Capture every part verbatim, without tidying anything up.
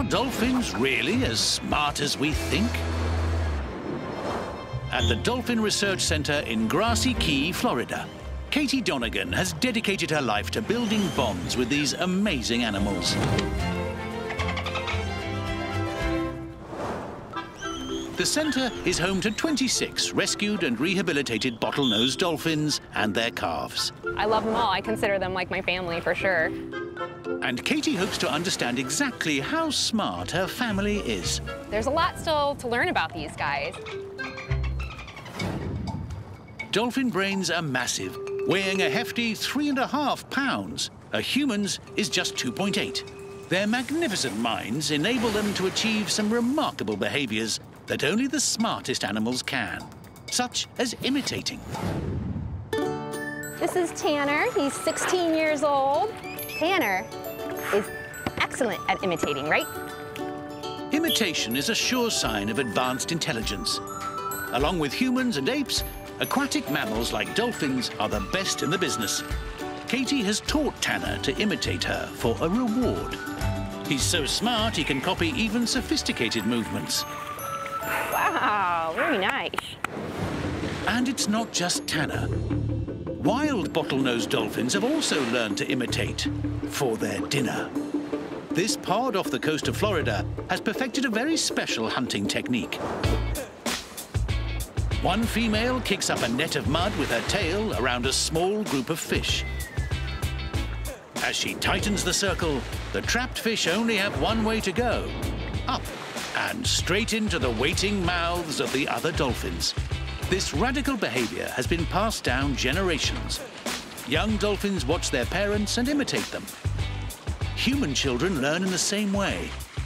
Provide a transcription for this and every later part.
Are dolphins really as smart as we think? At the Dolphin Research Center in Grassy Key, Florida, Katie Donegan has dedicated her life to building bonds with these amazing animals. The center is home to twenty-six rescued and rehabilitated bottlenose dolphins and their calves. I love them all. I consider them like my family, for sure. And Katie hopes to understand exactly how smart her family is. There's a lot still to learn about these guys. Dolphin brains are massive, weighing a hefty three and a half pounds. A human's is just two point eight. Their magnificent minds enable them to achieve some remarkable behaviors that only the smartest animals can, such as imitating. This is Tanner. He's sixteen years old. Tanner is excellent at imitating, right? Imitation is a sure sign of advanced intelligence. Along with humans and apes, aquatic mammals like dolphins are the best in the business. Katie has taught Tanner to imitate her for a reward. He's so smart he can copy even sophisticated movements. Wow, very nice. And it's not just Tanner. Wild bottlenose dolphins have also learned to imitate for their dinner. This pod off the coast of Florida has perfected a very special hunting technique. One female kicks up a net of mud with her tail around a small group of fish. As she tightens the circle, the trapped fish only have one way to go: up and straight into the waiting mouths of the other dolphins. This radical behavior has been passed down generations. Young dolphins watch their parents and imitate them. Human children learn in the same way.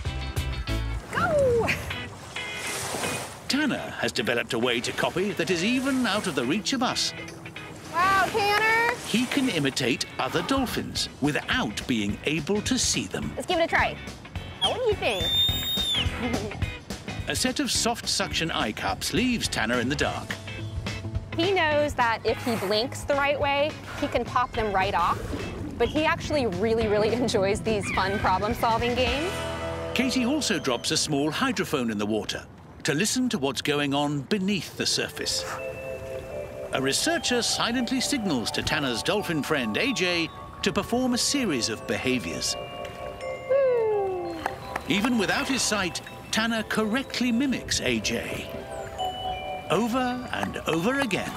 Go! Tanner has developed a way to copy that is even out of the reach of us. Wow, Tanner! He can imitate other dolphins without being able to see them. Let's give it a try. Now, what do you think? A set of soft suction eye cups leaves Tanner in the dark. He knows that if he blinks the right way, he can pop them right off. But he actually really, really enjoys these fun problem-solving games. Katie also drops a small hydrophone in the water to listen to what's going on beneath the surface. A researcher silently signals to Tanner's dolphin friend, A J, to perform a series of behaviors. Woo. Even without his sight, Tanner correctly mimics A J. Over and over again.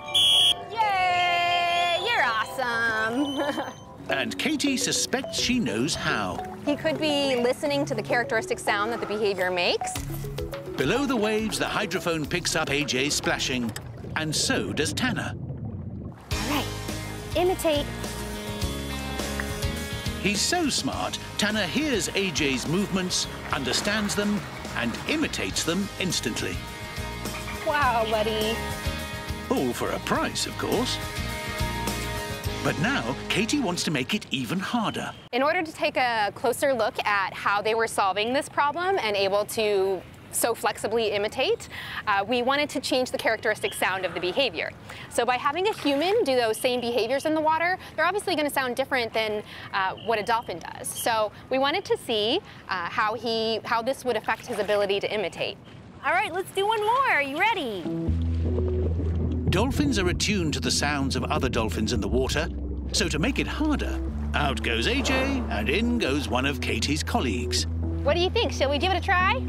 Yay! You're awesome! And Katie suspects she knows how. He could be listening to the characteristic sound that the behavior makes. Below the waves, the hydrophone picks up A J's splashing, and so does Tanner. All right, imitate. He's so smart, Tanner hears A J's movements, understands them, and imitates them instantly. Wow, buddy. All for a price, of course. But now, Katie wants to make it even harder. In order to take a closer look at how they were solving this problem and able to so flexibly imitate, uh, we wanted to change the characteristic sound of the behavior. So by having a human do those same behaviors in the water, they're obviously going to sound different than uh, what a dolphin does. So we wanted to see uh, how, he, how this would affect his ability to imitate. All right, let's do one more. Are you ready? Dolphins are attuned to the sounds of other dolphins in the water, so to make it harder, out goes A J and in goes one of Katie's colleagues. What do you think? Shall we give it a try?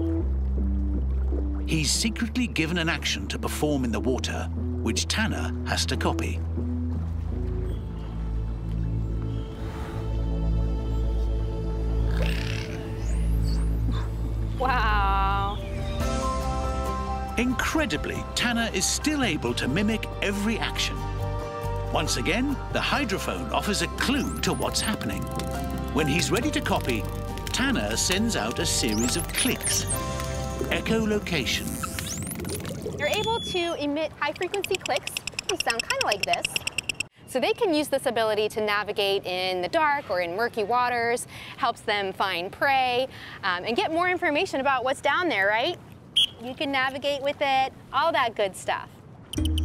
He's secretly given an action to perform in the water, which Tanner has to copy. Wow. Incredibly, Tanner is still able to mimic every action. Once again, the hydrophone offers a clue to what's happening. When he's ready to copy, Tanner sends out a series of clicks. Echolocation. They're able to emit high-frequency clicks. They sound kind of like this. So they can use this ability to navigate in the dark or in murky waters, helps them find prey, um, and get more information about what's down there, right? You can navigate with it, all that good stuff.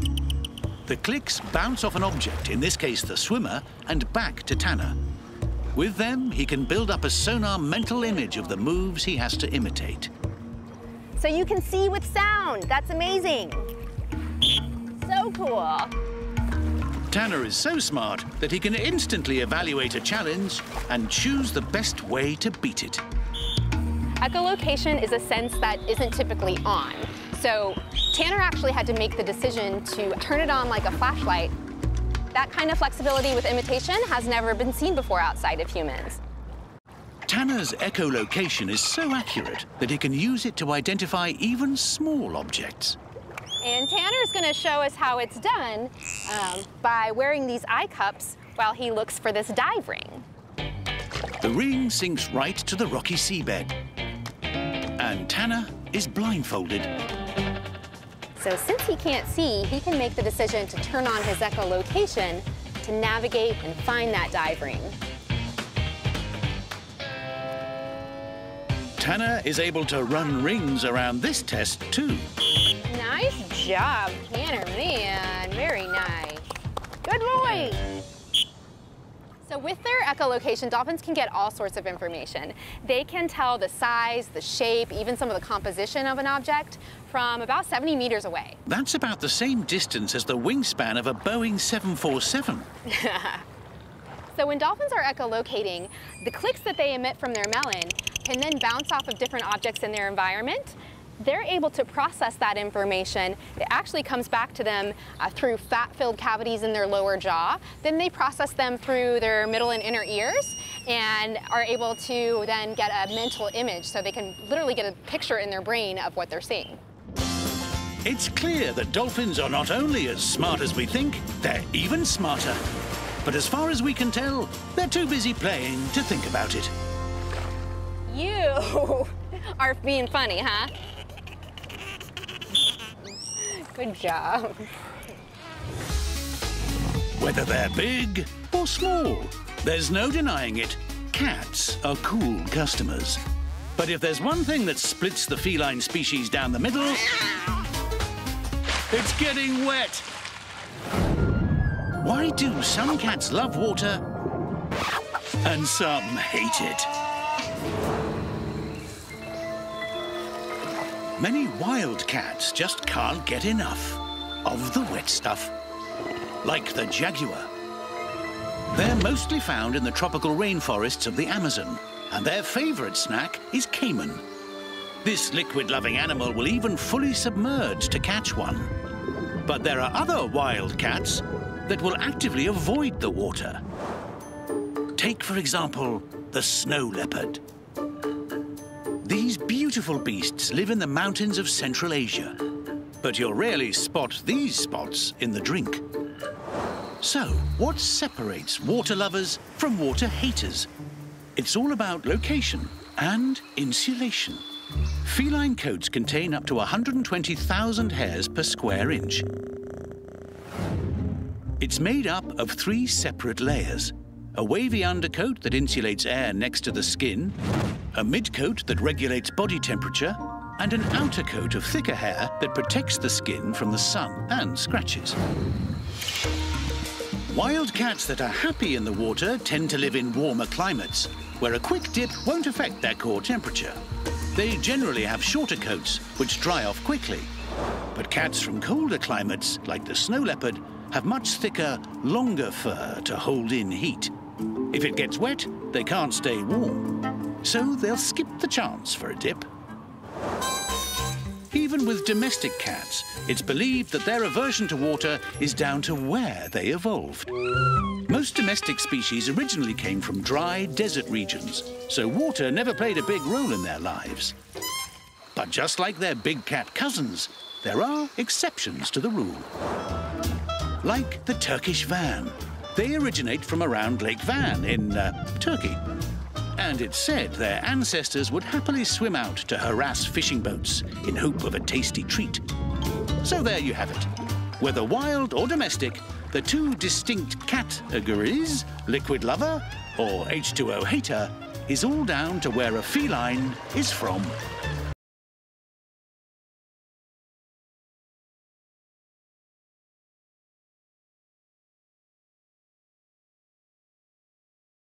The clicks bounce off an object, in this case the swimmer, and back to Tanner. With them, he can build up a sonar mental image of the moves he has to imitate. So you can see with sound. That's amazing. So cool. Tanner is so smart that he can instantly evaluate a challenge and choose the best way to beat it. Echolocation is a sense that isn't typically on. So Tanner actually had to make the decision to turn it on like a flashlight. That kind of flexibility with imitation has never been seen before outside of humans. Tanner's echolocation is so accurate that he can use it to identify even small objects. And Tanner's going to show us how it's done um, by wearing these eye cups while he looks for this dive ring. The ring sinks right to the rocky seabed. And Tanner is blindfolded. So since he can't see, he can make the decision to turn on his echolocation to navigate and find that dive ring. Tanner is able to run rings around this test too. Nice job, Tanner, man. Very nice. Good boy. So with their echolocation, dolphins can get all sorts of information. They can tell the size, the shape, even some of the composition of an object from about seventy meters away. That's about the same distance as the wingspan of a Boeing seven forty-seven. So when dolphins are echolocating, the clicks that they emit from their melon can then bounce off of different objects in their environment. They're able to process that information. It actually comes back to them uh, through fat-filled cavities in their lower jaw. Then they process them through their middle and inner ears and are able to then get a mental image, so they can literally get a picture in their brain of what they're seeing. It's clear that dolphins are not only as smart as we think, they're even smarter. But as far as we can tell, they're too busy playing to think about it. You are being funny, huh? Good job. Whether they're big or small, there's no denying it. Cats are cool customers. But if there's one thing that splits the feline species down the middle, it's getting wet. Why do some cats love water and some hate it? Many wild cats just can't get enough of the wet stuff, like the jaguar. They're mostly found in the tropical rainforests of the Amazon, and their favorite snack is caiman. This liquid-loving animal will even fully submerge to catch one. But there are other wild cats that will actively avoid the water. Take, for example, the snow leopard. These beautiful beasts live in the mountains of Central Asia, but you'll rarely spot these spots in the drink. So, what separates water lovers from water haters? It's all about location and insulation. Feline coats contain up to one hundred twenty thousand hairs per square inch. It's made up of three separate layers: a wavy undercoat that insulates air next to the skin, a midcoat that regulates body temperature, and an outer coat of thicker hair that protects the skin from the sun and scratches. Wild cats that are happy in the water tend to live in warmer climates, where a quick dip won't affect their core temperature. They generally have shorter coats, which dry off quickly. But cats from colder climates, like the snow leopard, have much thicker, longer fur to hold in heat. If it gets wet, they can't stay warm, so they'll skip the chance for a dip. Even with domestic cats, it's believed that their aversion to water is down to where they evolved. Most domestic species originally came from dry desert regions, so water never played a big role in their lives. But just like their big cat cousins, there are exceptions to the rule. Like the Turkish van. They originate from around Lake Van in uh, Turkey. And it's said their ancestors would happily swim out to harass fishing boats in hope of a tasty treat. So there you have it. Whether wild or domestic, the two distinct categories, liquid lover or H two O hater, is all down to where a feline is from.